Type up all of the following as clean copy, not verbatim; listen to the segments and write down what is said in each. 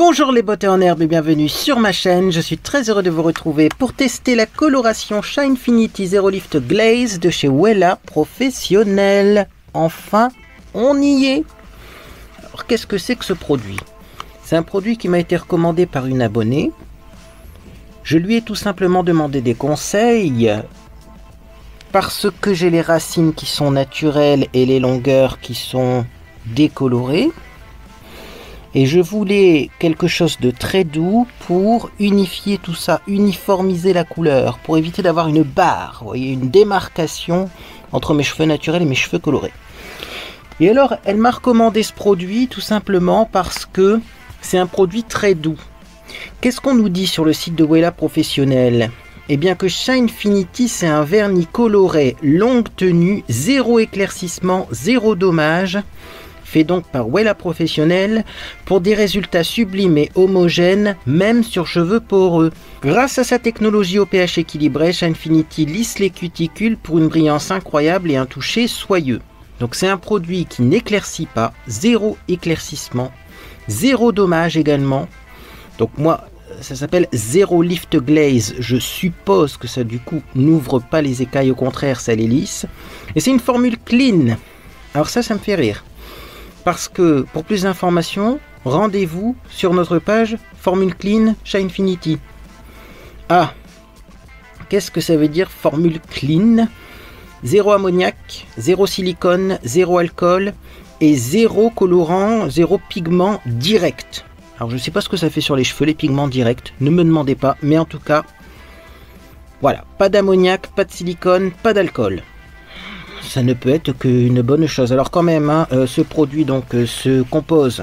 Bonjour les beautés en herbe et bienvenue sur ma chaîne. Je suis très heureux de vous retrouver pour tester la coloration Shinefinity Zero Lift Glaze de chez Wella Professionnel. Enfin, on y est. Alors qu'est-ce que c'est que ce produit? C'est un produit qui m'a été recommandé par une abonnée. Je lui ai tout simplement demandé des conseils parce que j'ai les racines qui sont naturelles et les longueurs qui sont décolorées. Et je voulais quelque chose de très doux pour unifier tout ça, uniformiser la couleur, pour éviter d'avoir une barre, vous voyez, une démarcation entre mes cheveux naturels et mes cheveux colorés. Et alors, elle m'a recommandé ce produit tout simplement parce que c'est un produit très doux. Qu'est-ce qu'on nous dit sur le site de Wella Professionnel? Eh bien que Shinefinity, c'est un vernis coloré longue tenue, zéro éclaircissement, zéro dommage, fait donc par Wella Professionnel pour des résultats sublimes et homogènes, même sur cheveux poreux. Grâce à sa technologie au pH équilibré, Shinefinity lisse les cuticules pour une brillance incroyable et un toucher soyeux. Donc c'est un produit qui n'éclaircit pas, zéro éclaircissement, zéro dommage également. Donc moi, ça s'appelle Zero Lift Glaze. Je suppose que ça du coup n'ouvre pas les écailles, au contraire ça les lisse. Et c'est une formule clean. Alors ça me fait rire. Parce que pour plus d'informations, rendez-vous sur notre page Formule Clean Shinefinity. Ah, qu'est-ce que ça veut dire Formule Clean? Zéro ammoniac, zéro silicone, zéro alcool et zéro colorant, zéro pigment direct. Alors je ne sais pas ce que ça fait sur les cheveux, les pigments directs, ne me demandez pas, mais en tout cas, voilà, pas d'ammoniac, pas de silicone, pas d'alcool. Ça ne peut être qu'une bonne chose. Alors quand même, hein, ce produit donc se compose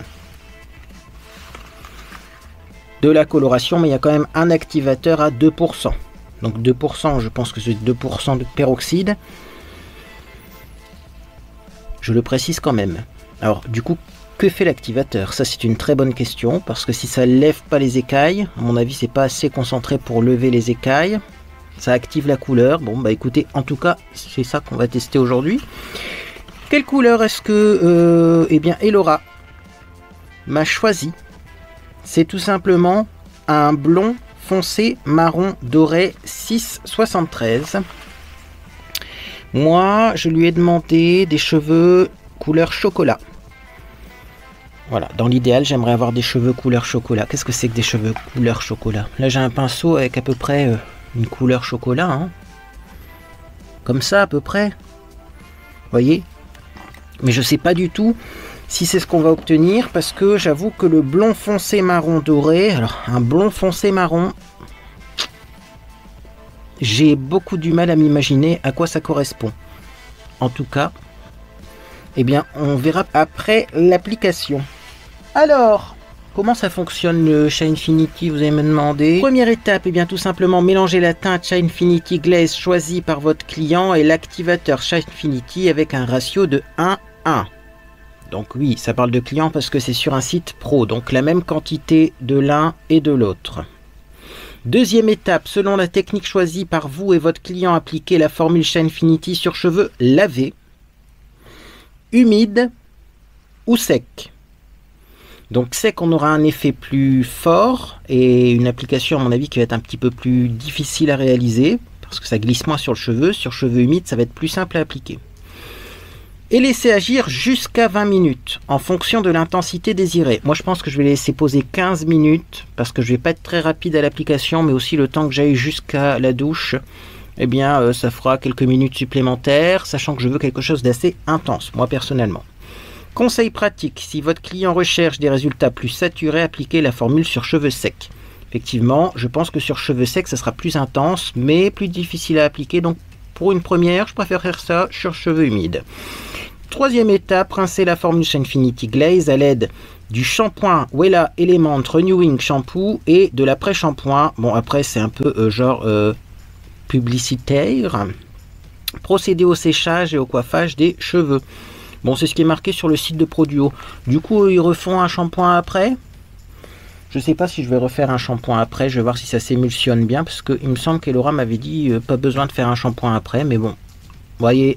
de la coloration, mais il y a quand même un activateur à 2%. Donc 2%, je pense que c'est 2% de peroxyde. Je le précise quand même. Alors du coup, que fait l'activateur? Ça c'est une très bonne question, parce que si ça ne lève pas les écailles, à mon avis c'est pas assez concentré pour lever les écailles. Ça active la couleur. Bon bah écoutez, en tout cas c'est ça qu'on va tester aujourd'hui. Quelle couleur est-ce que eh bien Elora m'a choisi? C'est tout simplement un blond foncé marron doré 673. Moi je lui ai demandé des cheveux couleur chocolat. Voilà, dans l'idéal j'aimerais avoir des cheveux couleur chocolat. Qu'est-ce que c'est que des cheveux couleur chocolat? Là j'ai un pinceau avec à peu près une couleur chocolat, hein. Comme ça à peu près, voyez, mais je sais pas du tout si c'est ce qu'on va obtenir, parce que j'avoue que le blond foncé marron doré, alors un blond foncé marron, j'ai beaucoup du mal à m'imaginer à quoi ça correspond. En tout cas, eh bien on verra après l'application. Alors comment ça fonctionne le Shinefinity, vous allez me demander. Première étape, eh bien tout simplement mélanger la teinte Shinefinity Glaze choisie par votre client et l'activateur Shinefinity avec un ratio de 1:1. Donc oui, ça parle de client parce que c'est sur un site pro, donc la même quantité de l'un et de l'autre. Deuxième étape, selon la technique choisie par vous et votre client, appliquez la formule Shinefinity sur cheveux lavés, humides ou secs. Donc sec, on aura un effet plus fort et une application à mon avis qui va être un petit peu plus difficile à réaliser parce que ça glisse moins sur le cheveu. Sur cheveux humides, ça va être plus simple à appliquer. Et laisser agir jusqu'à 20 minutes en fonction de l'intensité désirée. Moi je pense que je vais laisser poser 15 minutes parce que je vais pas être très rapide à l'application, mais aussi le temps que j'aille jusqu'à la douche, eh bien ça fera quelques minutes supplémentaires, sachant que je veux quelque chose d'assez intense, moi personnellement. Conseil pratique, si votre client recherche des résultats plus saturés, appliquez la formule sur cheveux secs. Effectivement, je pense que sur cheveux secs, ça sera plus intense, mais plus difficile à appliquer. Donc pour une première, je préfère faire ça sur cheveux humides. Troisième étape, rincer la formule Shinefinity Glaze à l'aide du shampoing Wella Element Renewing Shampoo et de l'après-shampoing. Bon, après, c'est un peu genre publicitaire. Procéder au séchage et au coiffage des cheveux. Bon, c'est ce qui est marqué sur le site de Produo. Du coup, ils refont un shampoing après. Je ne sais pas si je vais refaire un shampoing après. Je vais voir si ça s'émulsionne bien. Parce qu'il me semble qu'Elora m'avait dit pas besoin de faire un shampoing après. Mais bon, vous voyez,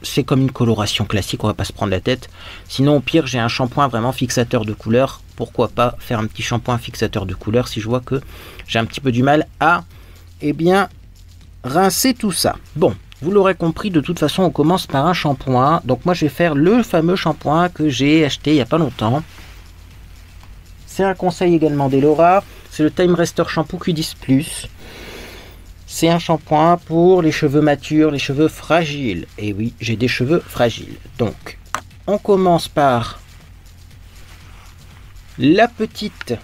c'est comme une coloration classique, on va pas se prendre la tête. Sinon, au pire, j'ai un shampoing vraiment fixateur de couleur. Pourquoi pas faire un petit shampoing fixateur de couleur si je vois que j'ai un petit peu du mal à, eh bien, rincer tout ça. Bon, vous l'aurez compris, de toute façon, on commence par un shampoing. Donc moi, je vais faire le fameux shampoing que j'ai acheté il n'y a pas longtemps. C'est un conseil également d'Elora. C'est le Time Restore Shampoo Q10+. C'est un shampoing pour les cheveux matures, les cheveux fragiles. Et oui, j'ai des cheveux fragiles. Donc, on commence par la petite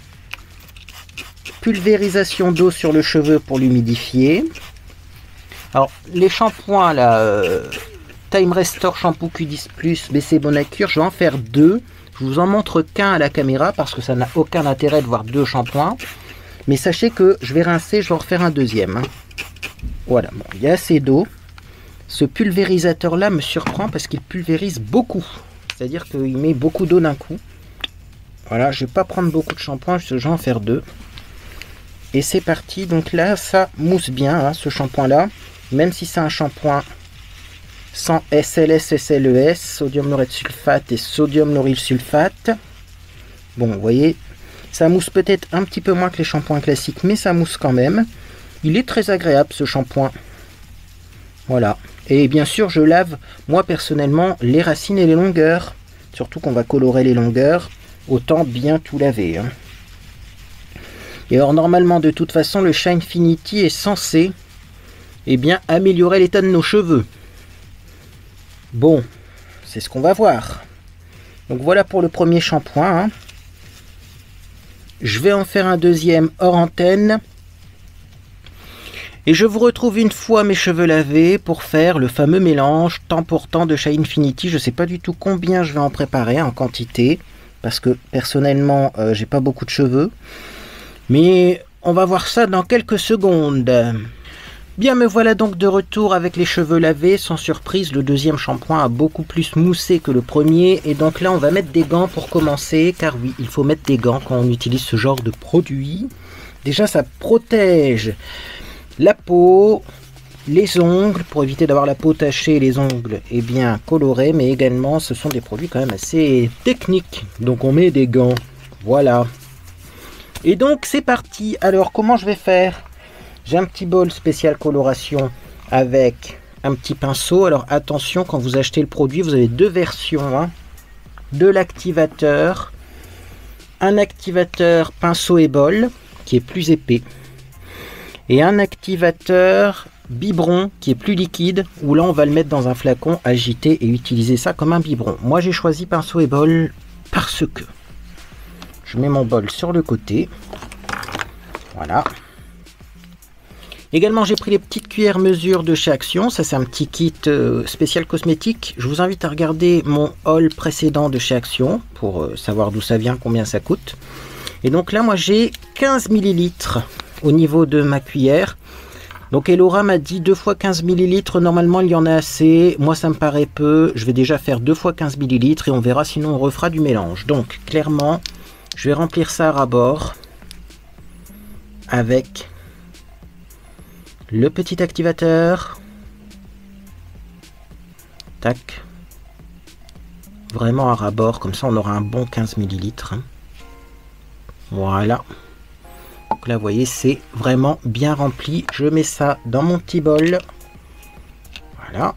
pulvérisation d'eau sur le cheveu pour l'humidifier. Alors, les shampoings, là, Time Restore Shampoo Q10+, BC Bonacure, je vais en faire 2. Je vous en montre qu'un à la caméra parce que ça n'a aucun intérêt de voir 2 shampoings. Mais sachez que je vais rincer, je vais en refaire un deuxième. Voilà, bon, il y a assez d'eau. Ce pulvérisateur là me surprend parce qu'il pulvérise beaucoup. C'est-à-dire qu'il met beaucoup d'eau d'un coup. Voilà, je ne vais pas prendre beaucoup de shampoing, je vais en faire 2. Et c'est parti, donc là ça mousse bien, hein, ce shampoing là. Même si c'est un shampoing sans SLS, SLES, sodium lauryl sulfate et sodium lauryl sulfate. Bon, vous voyez, ça mousse peut-être un petit peu moins que les shampoings classiques, mais ça mousse quand même. Il est très agréable ce shampoing. Voilà. Et bien sûr, je lave, moi personnellement, les racines et les longueurs. Surtout qu'on va colorer les longueurs. Autant bien tout laver. Hein. Et alors, normalement, de toute façon, le Shinefinity est censé, eh bien, améliorer l'état de nos cheveux. Bon, c'est ce qu'on va voir. Donc voilà pour le premier shampoing. Hein. Je vais en faire un deuxième hors antenne. Et je vous retrouve une fois mes cheveux lavés pour faire le fameux mélange temps pour temps de Shinefinity. Je ne sais pas du tout combien je vais en préparer en quantité. Parce que personnellement, j'ai pas beaucoup de cheveux. Mais on va voir ça dans quelques secondes. Bien, me voilà donc de retour avec les cheveux lavés. Sans surprise, le deuxième shampoing a beaucoup plus moussé que le premier. Et donc là, on va mettre des gants pour commencer. Car oui, il faut mettre des gants quand on utilise ce genre de produit. Déjà, ça protège la peau, les ongles, pour éviter d'avoir la peau tachée et les ongles et bien colorés. Mais également, ce sont des produits quand même assez techniques. Donc on met des gants. Voilà. Et donc, c'est parti. Alors, comment je vais faire ? J'ai un petit bol spécial coloration avec un petit pinceau. Alors attention, quand vous achetez le produit, vous avez 2 versions. Hein, de l'activateur. Un activateur pinceau et bol qui est plus épais. Et un activateur biberon qui est plus liquide. Où là, on va le mettre dans un flacon, agiter et utiliser ça comme un biberon. Moi, j'ai choisi pinceau et bol parce que je mets mon bol sur le côté. Voilà. Également, j'ai pris les petites cuillères mesure de chez Action. Ça, c'est un petit kit spécial cosmétique. Je vous invite à regarder mon haul précédent de chez Action pour savoir d'où ça vient, combien ça coûte. Et donc là, moi, j'ai 15 ml au niveau de ma cuillère. Donc, Elora m'a dit 2 fois 15 ml. Normalement, il y en a assez. Moi, ça me paraît peu. Je vais déjà faire 2 fois 15 ml et on verra, sinon on refera du mélange. Donc, clairement, je vais remplir ça à ras-bord avec le petit activateur. Tac. Vraiment à ras-bord, comme ça on aura un bon 15 ml. Voilà. Donc là, vous voyez, c'est vraiment bien rempli. Je mets ça dans mon petit bol. Voilà.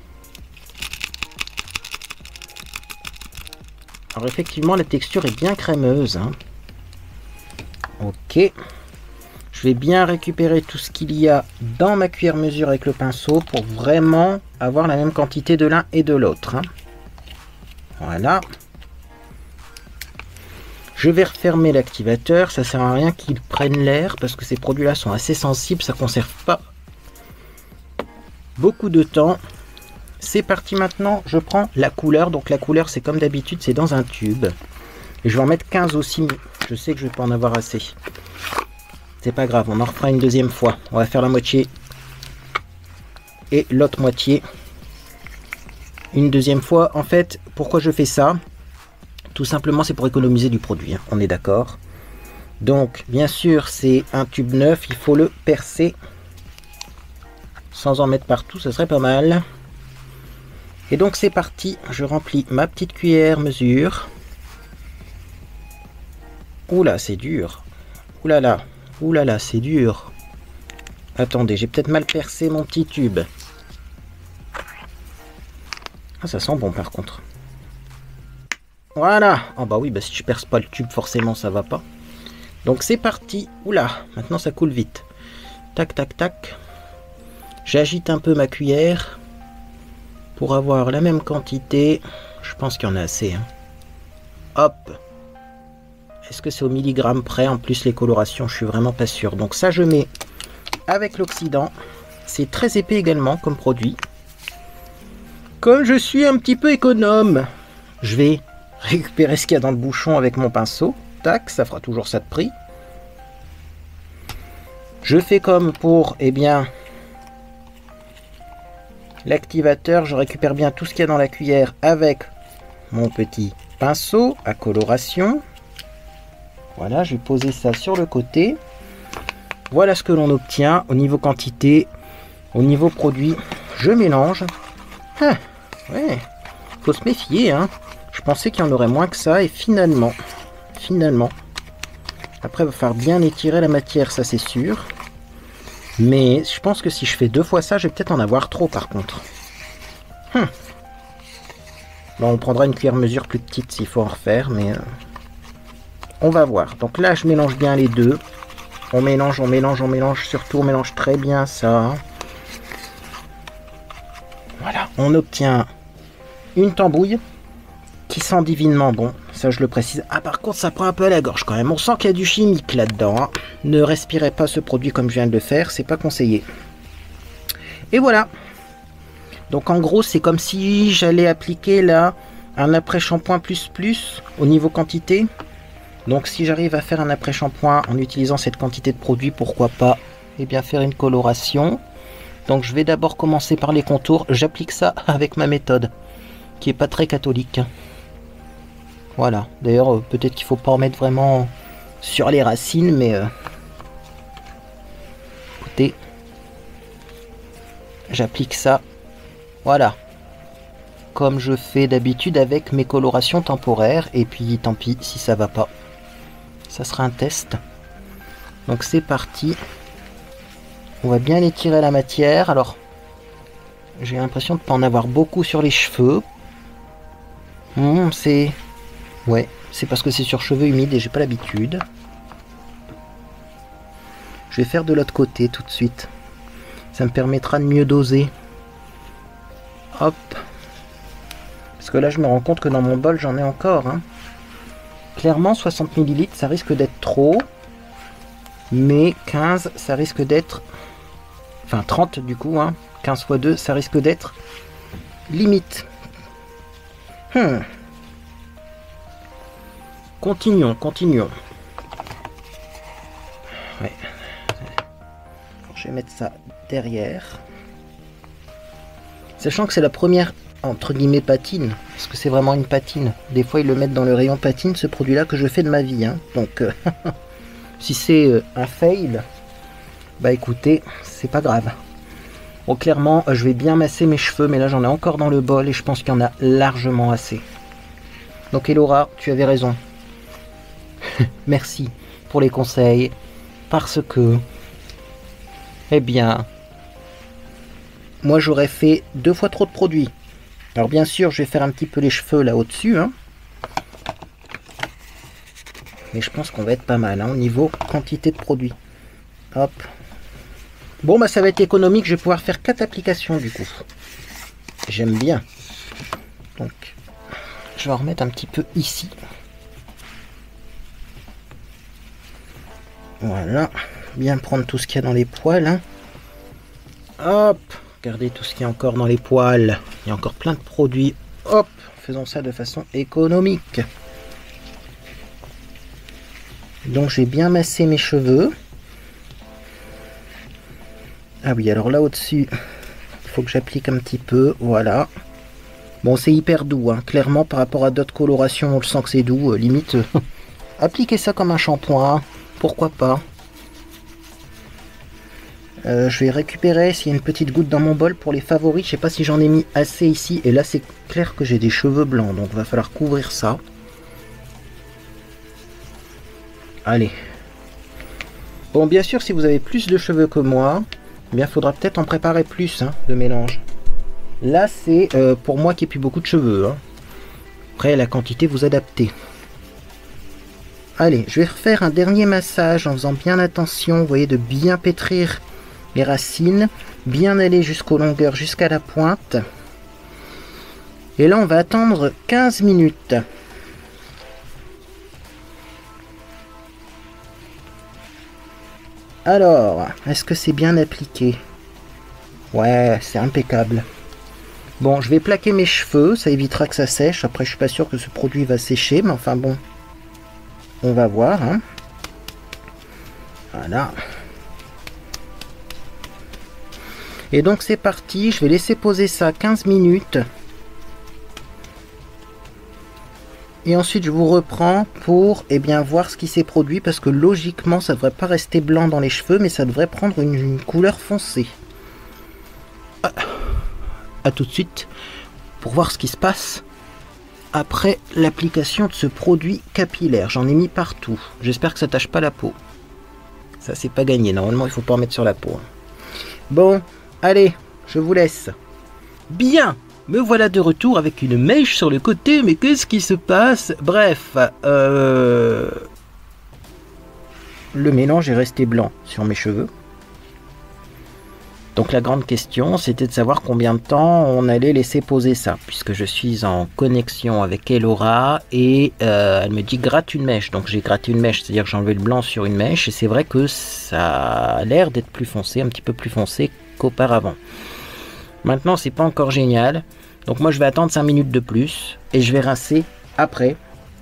Alors effectivement, la texture est bien crémeuse. Hein. Ok. Je vais bien récupérer tout ce qu'il y a dans ma cuillère mesure avec le pinceau pour vraiment avoir la même quantité de l'un et de l'autre. Hein. Voilà. Je vais refermer l'activateur. Ça sert à rien qu'il prenne l'air parce que ces produits-là sont assez sensibles. Ça ne conserve pas beaucoup de temps. C'est parti maintenant. Je prends la couleur. Donc la couleur, c'est comme d'habitude, c'est dans un tube. Et je vais en mettre 15 aussi. Je sais que je vais pas en avoir assez. C'est pas grave, on en refera une deuxième fois. On va faire la moitié et l'autre moitié une deuxième fois. En fait, pourquoi je fais ça? Tout simplement, c'est pour économiser du produit. Hein. On est d'accord. Donc, bien sûr, c'est un tube neuf. Il faut le percer sans en mettre partout. Ce serait pas mal. Et donc c'est parti, je remplis ma petite cuillère mesure. Oula, c'est dur. Oulala, oulala, c'est dur. Attendez, j'ai peut-être mal percé mon petit tube. Ah, ça sent bon par contre. Voilà. Ah bah oui, bah si je perce pas le tube, forcément ça va pas. Donc c'est parti. Oula, maintenant ça coule vite. Tac, tac, tac. J'agite un peu ma cuillère pour avoir la même quantité. Je pense qu'il y en a assez. Hein. Hop. Est-ce que c'est au milligramme près? En plus, les colorations, je suis vraiment pas sûr. Donc ça, je mets avec l'oxydant. C'est très épais également comme produit. Comme je suis un petit peu économe, je vais récupérer ce qu'il y a dans le bouchon avec mon pinceau. Tac, ça fera toujours ça de prix. Je fais comme pour, eh bien, l'activateur. Je récupère bien tout ce qu'il y a dans la cuillère avec mon petit pinceau à coloration. Voilà, je vais poser ça sur le côté. Voilà ce que l'on obtient au niveau quantité, au niveau produit. Je mélange. Ah, ouais, faut se méfier, hein. Je pensais qu'il y en aurait moins que ça et finalement, après il va falloir bien étirer la matière, ça c'est sûr. Mais je pense que si je fais 2 fois ça, je vais peut-être en avoir trop par contre. Bon, on prendra une cuillère mesure plus petite s'il faut en refaire, mais on va voir. Donc là, je mélange bien les deux. On mélange, on mélange, on mélange. Surtout, on mélange très bien ça. Voilà, on obtient une tambouille qui sent divinement bon. Ça, je le précise. Ah, par contre, ça prend un peu à la gorge quand même. On sent qu'il y a du chimique là-dedans. Hein. Ne respirez pas ce produit comme je viens de le faire. C'est pas conseillé. Et voilà. Donc, en gros, c'est comme si j'allais appliquer là un après-shampoing plus au niveau quantité. Donc, si j'arrive à faire un après-shampoing en utilisant cette quantité de produit, pourquoi pas, eh bien, faire une coloration. Donc, je vais d'abord commencer par les contours. J'applique ça avec ma méthode, qui est pas très catholique. Voilà. D'ailleurs, peut-être qu'il faut pas en mettre vraiment sur les racines, mais écoutez, j'applique ça. Voilà. Comme je fais d'habitude avec mes colorations temporaires. Et puis, tant pis si ça va pas. Ça sera un test. Donc, c'est parti. On va bien étirer la matière. Alors, j'ai l'impression de ne pas en avoir beaucoup sur les cheveux. C'est... Ouais, c'est parce que c'est sur cheveux humides et j'ai pas l'habitude. Je vais faire de l'autre côté tout de suite. Ça me permettra de mieux doser. Hop. Parce que là, je me rends compte que dans mon bol, j'en ai encore. Hein. Clairement, 60 ml, ça risque d'être trop. Mais 15, ça risque d'être... Enfin, 30 du coup. Hein. 15 x 2, ça risque d'être limite. Continuons. Ouais. Je vais mettre ça derrière. Sachant que c'est la première, entre guillemets, patine. Parce que c'est vraiment une patine. Des fois, ils le mettent dans le rayon patine, ce produit-là que je fais de ma vie. Hein. Donc, si c'est un fail, bah écoutez, c'est pas grave. Bon, clairement, je vais bien masser mes cheveux, mais là, j'en ai encore dans le bol et je pense qu'il y en a largement assez. Donc, Elora, tu avais raison. Merci pour les conseils. Parce que, eh bien, moi, j'aurais fait 2 fois trop de produits. Alors, bien sûr, je vais faire un petit peu les cheveux là au-dessus. Hein. Mais je pense qu'on va être pas mal hein, au niveau quantité de produits. Hop. Bon, bah ça va être économique. Je vais pouvoir faire 4 applications du coup. J'aime bien. Donc, je vais en remettre un petit peu ici. Voilà. Bien prendre tout ce qu'il y a dans les poils. Hein. Hop. Regardez tout ce qu'il y a encore dans les poils. Il y a encore plein de produits. Hop. Faisons ça de façon économique. Donc, j'ai bien massé mes cheveux. Ah oui, alors là au-dessus, il faut que j'applique un petit peu, voilà. Bon, c'est hyper doux, hein. Clairement par rapport à d'autres colorations, on le sent que c'est doux, limite. Appliquez ça comme un shampoing, pourquoi pas. Je vais récupérer s'il y a une petite goutte dans mon bol pour les favoris. Je sais pas si j'en ai mis assez ici. Et là, c'est clair que j'ai des cheveux blancs. Donc, va falloir couvrir ça. Allez. Bon, bien sûr, si vous avez plus de cheveux que moi, eh bien, faudra peut-être en préparer plus hein, de mélange. Là, c'est pour moi qui ai plus beaucoup de cheveux. Hein. Après, la quantité, vous adaptez. Allez, je vais refaire un dernier massage en faisant bien attention, vous voyez, de bien pétrir les racines, bien aller jusqu'aux longueurs, jusqu'à la pointe. Et là, on va attendre 15 minutes. Alors, est-ce que c'est bien appliqué? Ouais, c'est impeccable. Bon, je vais plaquer mes cheveux, ça évitera que ça sèche. Après, je suis pas sûr que ce produit va sécher, mais enfin bon, on va voir. Hein. Voilà. Et donc c'est parti, je vais laisser poser ça 15 minutes. Et ensuite je vous reprends pour voir ce qui s'est produit. Parce que logiquement ça devrait pas rester blanc dans les cheveux. Mais ça devrait prendre une couleur foncée. A tout de suite pour voir ce qui se passe après l'application de ce produit capillaire. J'en ai mis partout. J'espère que ça tâche pas la peau. Ça c'est pas gagné. Normalement il faut pas en mettre sur la peau. Bon. Allez, je vous laisse. Bien, me voilà de retour avec une mèche sur le côté, mais qu'est-ce qui se passe? Bref, le mélange est resté blanc sur mes cheveux. Donc la grande question, c'était de savoir combien de temps on allait laisser poser ça, puisque je suis en connexion avec Elora et elle me dit gratte une mèche. Donc j'ai gratté une mèche, c'est-à-dire que j'ai enlevé le blanc sur une mèche, et c'est vrai que ça a l'air d'être plus foncé, un petit peu plus foncé qu'auparavant. Maintenant, c'est pas encore génial, donc moi je vais attendre 5 minutes de plus et je vais rincer après.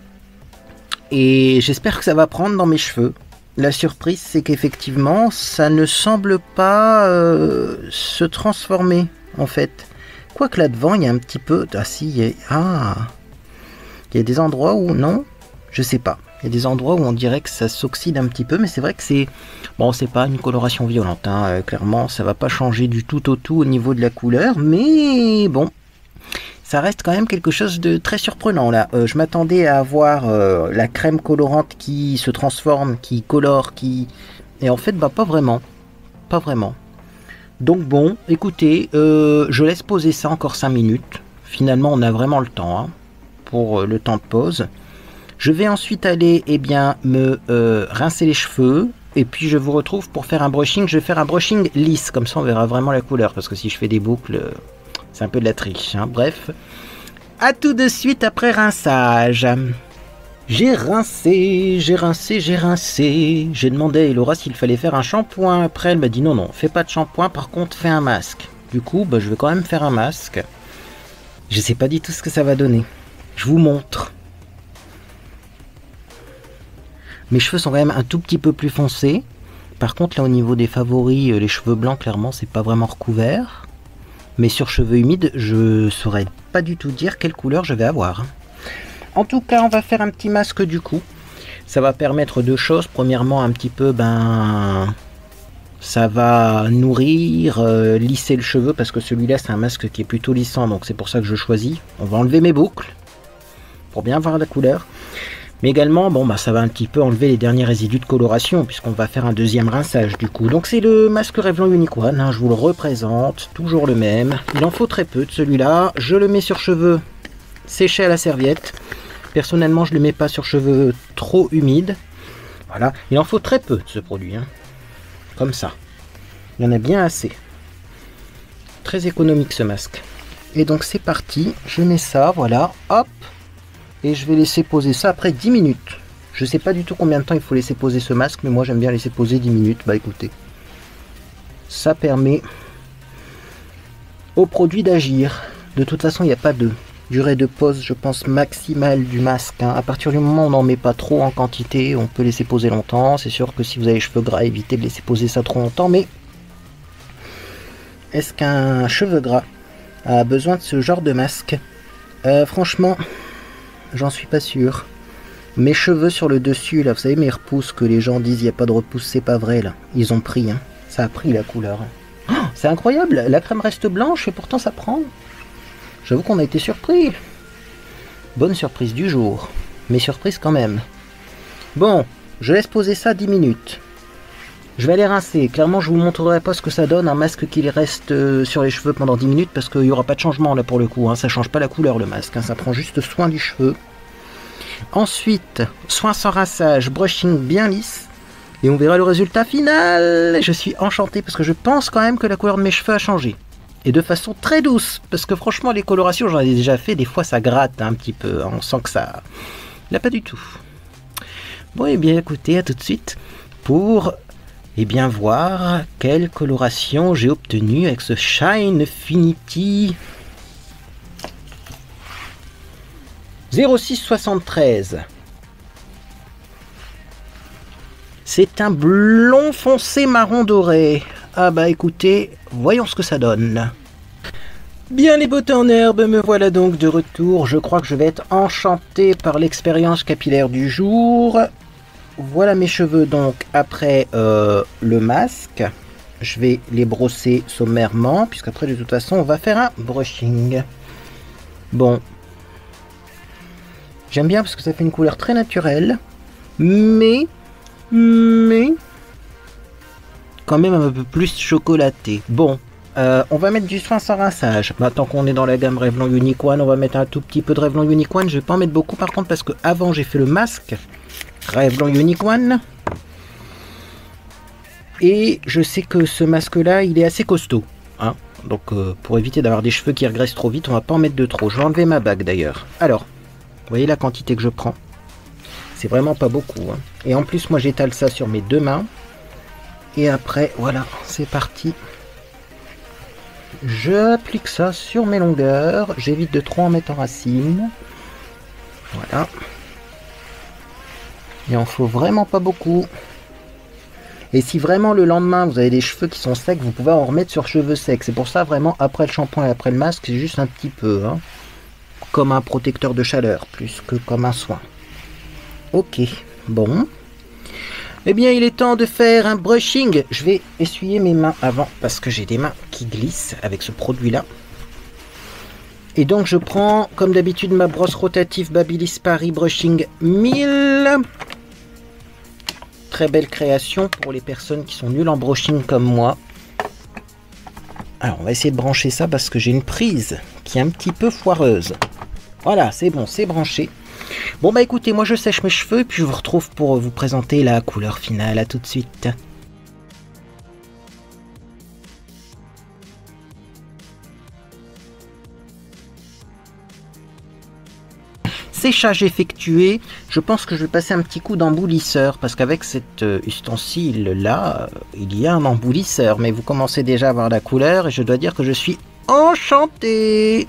Et j'espère que ça va prendre dans mes cheveux. La surprise, c'est qu'effectivement, ça ne semble pas se transformer, en fait. Quoique là devant, il y a un petit peu... Ah si, il y a des endroits où... Non, je sais pas. Il y a des endroits où on dirait que ça s'oxyde un petit peu, mais c'est vrai que c'est... Bon, c'est pas une coloration violente, hein. Clairement, ça va pas changer du tout au tout au niveau de la couleur, mais bon... Ça reste quand même quelque chose de très surprenant là. Je m'attendais à avoir la crème colorante qui se transforme, qui colore, qui... Et en fait, bah pas vraiment. Pas vraiment. Donc bon, écoutez, je laisse poser ça encore 5 minutes. Finalement, on a vraiment le temps hein, pour le temps de pause. Je vais ensuite aller me rincer les cheveux. Et puis je vous retrouve pour faire un brushing. Je vais faire un brushing lisse, comme ça on verra vraiment la couleur. Parce que si je fais des boucles... C'est un peu de la triche, hein. Bref. À tout de suite après rinçage. J'ai rincé. J'ai demandé à Elora s'il fallait faire un shampoing. Après, elle m'a dit non, fais pas de shampoing. Par contre, fais un masque. Du coup, je vais quand même faire un masque. Je sais pas du tout ce que ça va donner. Je vous montre. Mes cheveux sont quand même un tout petit peu plus foncés. Par contre, là, au niveau des favoris, les cheveux blancs, clairement, c'est pas vraiment recouvert. Mais sur cheveux humides, je saurais pas du tout dire quelle couleur je vais avoir. En tout cas, on va faire un petit masque du coup. Ça va permettre deux choses. Premièrement, un petit peu, ça va nourrir, lisser le cheveu. Parce que celui-là, c'est un masque qui est plutôt lissant. Donc c'est pour ça que je choisis. On va enlever mes boucles. Pour bien voir la couleur. Mais également, ça va un petit peu enlever les derniers résidus de coloration, puisqu'on va faire un deuxième rinçage du coup. Donc c'est le masque Revlon Unique One, hein, je vous le représente, toujours le même. Il en faut très peu de celui-là. Je le mets sur cheveux séchés à la serviette. Personnellement, je ne le mets pas sur cheveux trop humides. Voilà, il en faut très peu de ce produit. Hein. Comme ça. Il y en a bien assez. Très économique ce masque. Et donc c'est parti, je mets ça, voilà, hop. Et je vais laisser poser ça après 10 minutes. Je sais pas du tout combien de temps il faut laisser poser ce masque, mais moi j'aime bien laisser poser 10 minutes. Bah écoutez, ça permet au produit d'agir. De toute façon, il n'y a pas de durée de pose, je pense, maximale du masque. Hein. À partir du moment où on n'en met pas trop en quantité, on peut laisser poser longtemps. C'est sûr que si vous avez les cheveux gras, évitez de laisser poser ça trop longtemps. Mais est-ce qu'un cheveu gras a besoin de ce genre de masque? Franchement... J'en suis pas sûr. Mes cheveux sur le dessus, là, vous savez, mes repousses que les gens disent il n'y a pas de repousse, c'est pas vrai, là. Ils ont pris, hein. Ça a pris la couleur. Oh, c'est incroyable, la crème reste blanche et pourtant ça prend. J'avoue qu'on a été surpris. Bonne surprise du jour, mais surprise quand même. Bon, je laisse poser ça 10 minutes. Je vais aller rincer. Clairement, je vous montrerai pas ce que ça donne, un masque qui reste sur les cheveux pendant 10 minutes, parce qu'il n'y aura pas de changement là pour le coup. Hein. Ça change pas la couleur le masque, hein. Ça prend juste soin du cheveu. Ensuite, soin sans rinçage, brushing bien lisse. Et on verra le résultat final. Je suis enchanté parce que je pense quand même que la couleur de mes cheveux a changé. Et de façon très douce. Parce que franchement, les colorations, j'en ai déjà fait. Des fois, ça gratte un petit peu. On sent que ça... Là, pas du tout. Bon, et bien, écoutez, à tout de suite pour... Et bien voir quelle coloration j'ai obtenue avec ce Shinefinity 0673. C'est un blond foncé marron doré. Ah bah écoutez, voyons ce que ça donne. Bien les beautés en herbe, me voilà donc de retour. Je crois que je vais être enchanté par l'expérience capillaire du jour. Voilà mes cheveux donc après le masque. Je vais les brosser sommairement, puisqu'après de toute façon on va faire un brushing. Bon. J'aime bien parce que ça fait une couleur très naturelle. Mais quand même un peu plus chocolaté. Bon. On va mettre du soin sans rinçage. Maintenant qu'on est dans la gamme Revlon Unique One, on va mettre un tout petit peu de Revlon Unique One. Je vais pas en mettre beaucoup par contre parce que avant j'ai fait le masque Revlon Unique One. Et je sais que ce masque là il est assez costaud. Hein. Donc pour éviter d'avoir des cheveux qui régressent trop vite, on va pas en mettre de trop. Je vais enlever ma bague d'ailleurs. Alors, vous voyez la quantité que je prends. C'est vraiment pas beaucoup. Hein. Et en plus moi j'étale ça sur mes deux mains. Et après voilà, c'est parti. J'applique ça sur mes longueurs. J'évite de trop en mettre en racine. Voilà. Il en faut vraiment pas beaucoup. Et si vraiment le lendemain vous avez des cheveux qui sont secs, vous pouvez en remettre sur cheveux secs. C'est pour ça vraiment après le shampoing et après le masque, c'est juste un petit peu. Hein, comme un protecteur de chaleur, plus que comme un soin. Ok, bon. Eh bien, il est temps de faire un brushing. Je vais essuyer mes mains avant parce que j'ai des mains qui glissent avec ce produit-là. Et donc, je prends, comme d'habitude, ma brosse rotative Babyliss Paris Brushing 1000. Très belle création pour les personnes qui sont nulles en brushing comme moi. Alors, on va essayer de brancher ça parce que j'ai une prise qui est un petit peu foireuse. Voilà, c'est bon, c'est branché. Bon bah écoutez, moi je sèche mes cheveux et puis je vous retrouve pour vous présenter la couleur finale. À tout de suite. Séchage effectué, je pense que je vais passer un petit coup d'emboulisseur parce qu'avec cet ustensile là, il y a un emboulisseur, mais vous commencez déjà à voir la couleur et je dois dire que je suis enchanté.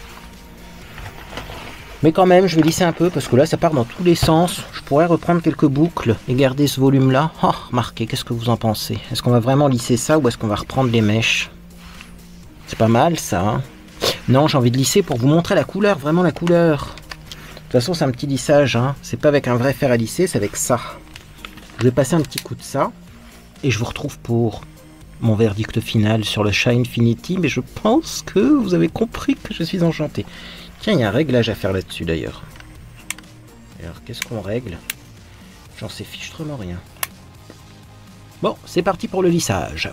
Mais quand même, je vais lisser un peu parce que là, ça part dans tous les sens. Je pourrais reprendre quelques boucles et garder ce volume-là. Oh, remarquez, qu'est-ce que vous en pensez? Est-ce qu'on va vraiment lisser ça ou est-ce qu'on va reprendre les mèches? C'est pas mal, ça. Hein, non, j'ai envie de lisser pour vous montrer la couleur, vraiment la couleur. De toute façon, c'est un petit lissage. Hein. C'est pas avec un vrai fer à lisser, c'est avec ça. Je vais passer un petit coup de ça et je vous retrouve pour mon verdict final sur le Shinefinity. Mais je pense que vous avez compris que je suis enchanté. Tiens, il y a un réglage à faire là-dessus d'ailleurs. Alors, qu'est-ce qu'on règle? J'en sais fichtrement rien. Bon, c'est parti pour le lissage.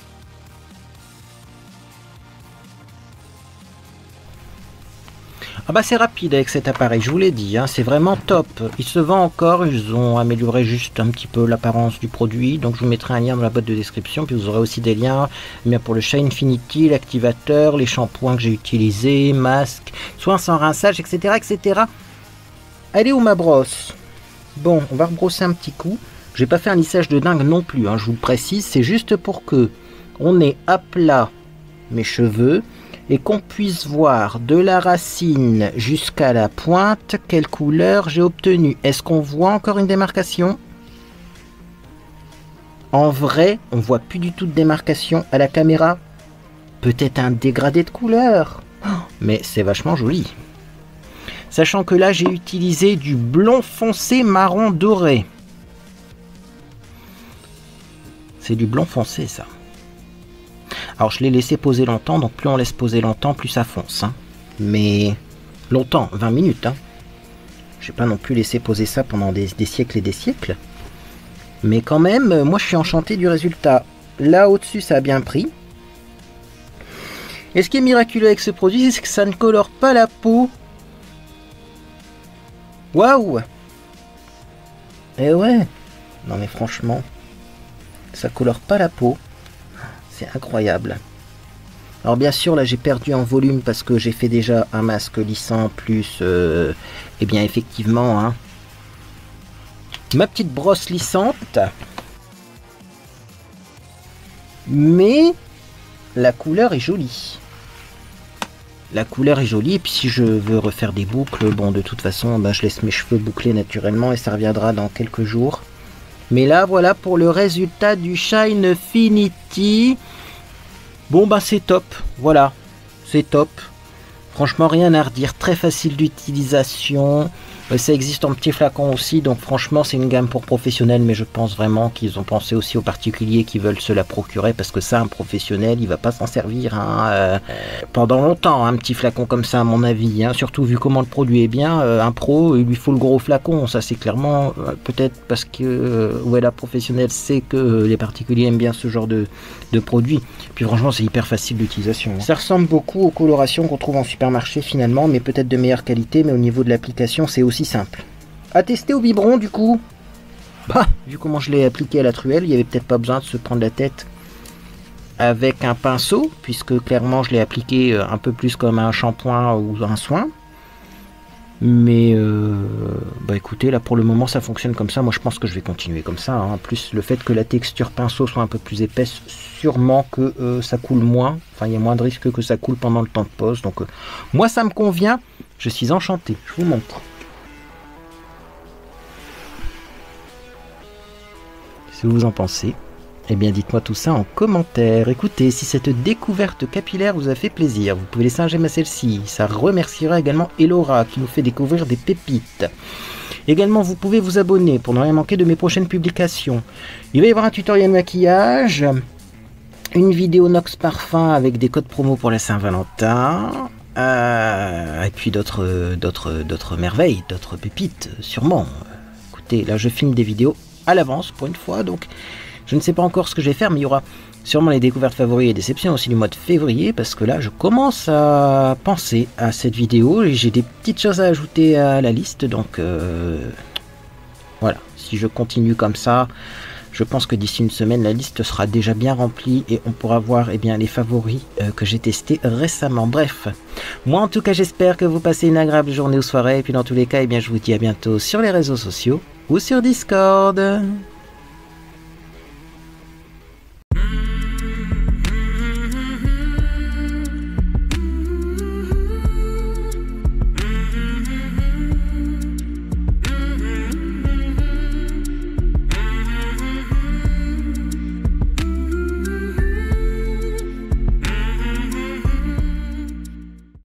Ah bah c'est rapide avec cet appareil, je vous l'ai dit, hein, c'est vraiment top. Il se vend encore, ils ont amélioré juste un petit peu l'apparence du produit. Donc je vous mettrai un lien dans la boîte de description. Puis vous aurez aussi des liens bien pour le Shinefinity, l'activateur, les shampoings que j'ai utilisés, masques, soins sans rinçage, etc. etc. Elle est où ma brosse? Bon, on va rebrosser un petit coup. J'ai pas fait un lissage de dingue non plus, hein, je vous le précise. C'est juste pour que on ait à plat mes cheveux et qu'on puisse voir de la racine jusqu'à la pointe quelle couleur j'ai obtenue. Est-ce qu'on voit encore une démarcation? En vrai, on voit plus du tout de démarcation à la caméra. Peut-être un dégradé de couleur, mais c'est vachement joli. Sachant que là, j'ai utilisé du blond foncé marron doré. C'est du blond foncé, ça. Alors je l'ai laissé poser longtemps, donc plus on laisse poser longtemps, plus ça fonce. Hein. Mais longtemps, 20 minutes. Hein. Je n'ai pas non plus laissé poser ça pendant des siècles et des siècles. Mais quand même, moi je suis enchanté du résultat. Là au-dessus ça a bien pris. Et ce qui est miraculeux avec ce produit, c'est que ça ne colore pas la peau. Waouh! Eh ouais! Non mais franchement, ça colore pas la peau. C'est incroyable. Alors bien sûr, là j'ai perdu en volume parce que j'ai fait déjà un masque lissant plus... eh bien effectivement, hein, ma petite brosse lissante. Mais la couleur est jolie. La couleur est jolie, et puis si je veux refaire des boucles, bon de toute façon, ben, je laisse mes cheveux boucler naturellement et ça reviendra dans quelques jours. Mais là, voilà pour le résultat du Shinefinity. Bon, bah c'est top, voilà, c'est top. Franchement, rien à redire, très facile d'utilisation. Ça existe en petit flacon aussi, donc franchement, c'est une gamme pour professionnels, mais je pense vraiment qu'ils ont pensé aussi aux particuliers qui veulent se la procurer, parce que ça, un professionnel, il va pas s'en servir hein, pendant longtemps, un petit flacon comme ça, à mon avis. Hein, surtout vu comment le produit est bien, un pro, il lui faut le gros flacon. Ça, c'est clairement, peut-être parce que Wella Professionnel sait que les particuliers aiment bien ce genre de produit. Puis franchement, c'est hyper facile d'utilisation. Hein. Ça ressemble beaucoup aux colorations qu'on trouve en supermarché finalement, mais peut-être de meilleure qualité, mais au niveau de l'application, c'est aussi simple. À tester au biberon du coup. Bah, vu comment je l'ai appliqué à la truelle, il n'y avait peut-être pas besoin de se prendre la tête avec un pinceau, puisque clairement je l'ai appliqué un peu plus comme un shampoing ou un soin. Mais bah écoutez, là pour le moment ça fonctionne comme ça. Moi je pense que je vais continuer comme ça. Hein. En plus le fait que la texture pinceau soit un peu plus épaisse, sûrement que ça coule moins. Enfin il y a moins de risque que ça coule pendant le temps de pose. Donc moi ça me convient. Je suis enchanté. Je vous montre. Ce que vous en pensez, eh bien dites-moi tout ça en commentaire. Écoutez, si cette découverte capillaire vous a fait plaisir, vous pouvez laisser un j'aime à celle-ci. Ça remerciera également Elora qui nous fait découvrir des pépites. Également, vous pouvez vous abonner pour ne rien manquer de mes prochaines publications. Il va y avoir un tutoriel maquillage, une vidéo Nox Parfum avec des codes promo pour la Saint-Valentin, et puis d'autres merveilles, d'autres pépites, sûrement. Écoutez, là je filme des vidéos à l'avance pour une fois, donc je ne sais pas encore ce que je vais faire, mais il y aura sûrement les découvertes favoris et déceptions aussi du mois de février, parce que là je commence à penser à cette vidéo et j'ai des petites choses à ajouter à la liste, donc voilà, si je continue comme ça, je pense que d'ici une semaine la liste sera déjà bien remplie et on pourra voir eh bien, les favoris que j'ai testés récemment. Bref, moi en tout cas j'espère que vous passez une agréable journée ou soirée, et puis dans tous les cas eh bien, je vous dis à bientôt sur les réseaux sociaux ou sur Discord.